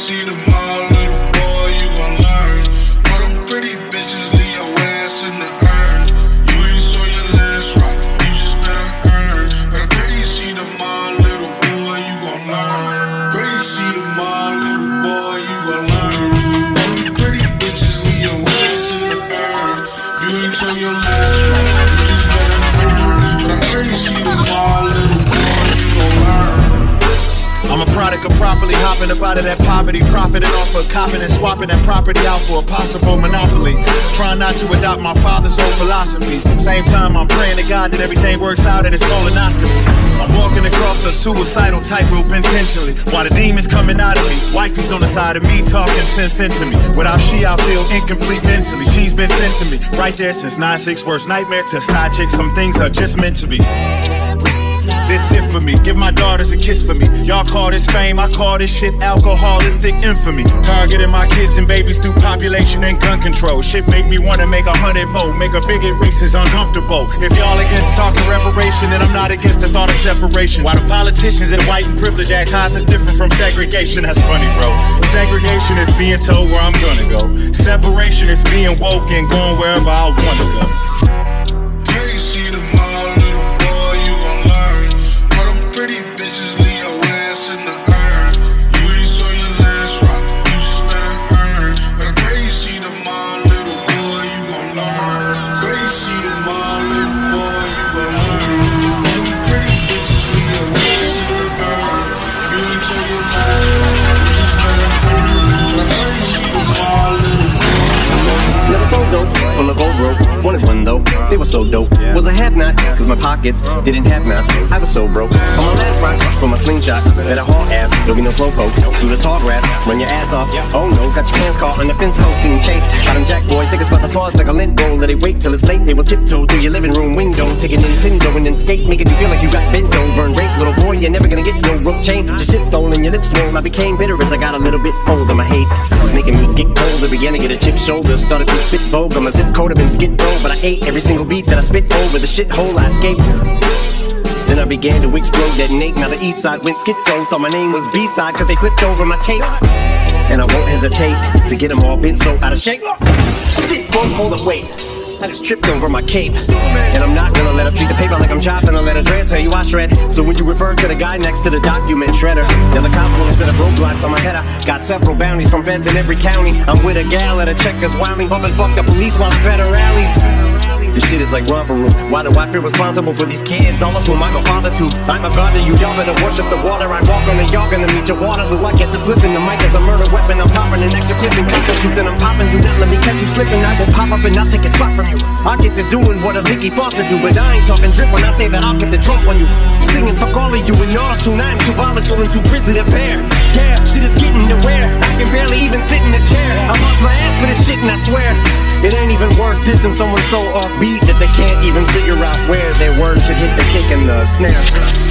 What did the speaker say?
see the mall, little boy, you gon' learn. All them pretty bitches leave your ass in the urn. You ain't saw your last rock, you just better earn. But pray you see the mall, little boy, you gon' learn. Pray you see the mall, little boy, you gon' learn. All them pretty bitches leave your ass in the urn. You ain't saw your last rock, you just better earn. But pray you see the mall, little boy, you gon' learn. I'm a product of properly hopping up out of that poverty, profiting off of copping and swapping that property out for a possible monopoly. Trying not to adopt my father's old philosophies. Same time I'm praying to God that everything works out at his colonoscopy. I'm walking across a suicidal tightrope intentionally, while the demons coming out of me. Wifey's on the side of me talking sense into me. Without she I feel incomplete mentally. She's been sent to me right there since 9/6. Worst nightmare to side chick. Some things are just meant to be. This it for me, give my daughters a kiss for me. Y'all call this fame, I call this shit alcoholistic infamy. Targeting my kids and babies through population and gun control. Shit make me wanna make 100 more, make a bigot racist uncomfortable. If y'all against talking reparation, then I'm not against the thought of separation. Why the politicians and white and privilege act high is different from segregation, that's funny bro. Segregation is being told where I'm gonna go. Separation is being woke and going wherever I wanna go. Pray you see the mall, little boy, you gon' learn. All them pretty bitches leave your ass in the urn. You ain't saw your last rock, you just better earn. But pray you see the mall, little boy, you gon' learn. Pray you see the mall, little boy, you gon' learn. All them pretty bitches leave your ass in the urn. You ain't saw your last rock, you just better earn. But pray you see the mall, little boy, you gon' learn. Never so dope, full of old rope. Wanted one though, they were so dope. Was a have not, cause my pockets didn't have knots. I was so broke. On my last ride, for my slingshot, better haul ass, there'll be no slow poke. Through the tall grass, run your ass off. Oh no, got your pants caught on the fence post getting chased. Got them jack boys, think it's about the flaws like a lint roll. Let it wait till it's late, they will tiptoe through your living room window. Take it Nintendo and then skate, making you feel like you got bent over and raped. Little boy, you're never gonna get no rope chain. Your shit stolen, your lips swole. I became bitter as I got a little bit older. My hate was making me get colder. Began to get a chip shoulder, started to spit vogue. My zip code have been skid row, but I ate every single beat that I spit over. The shithole I escaped. Then I began to explode, detonate. Now the east side went schizo. Thought my name was B-side cause they flipped over my tape. And I won't hesitate to get them all bent so out of shape. Shit, won't hold up, wait. I just tripped over my cape. And I'm not gonna let her treat the paper like I'm chopping a letter. Dread, tell you I shred. So when you refer to the guy next to the document shredder, now the cops wanna set up roadblocks on my head. I got several bounties from feds in every county. I'm with a gal at a Checkers wilding, bumping fuck the police while I'm federales. This shit is like romper room. Why do I feel responsible for these kids? All of whom I'm a father to. I'm a god to you, y'all better worship the water. I walk on and y'all gonna meet your Waterloo. I get the flipping, the mic is a murder weapon. I'm popping an extra clip and people shooting. I'm popping, do not let me catch you slipping. I will pop up and I'll take a spot from you. I'll get to doing what a Vicky Foster do, but I ain't talking drip when I say that I'll get the drunk on you. Singing fuck all of you in auto-tune. I'm too volatile and too grizzly to bear. Yeah, shit is getting to wear. I can barely even sit in a chair. I lost my ass for this shit and I swear it ain't even worth dissing someone so offbeat that they can't even figure out where their words should hit the kick and the snare.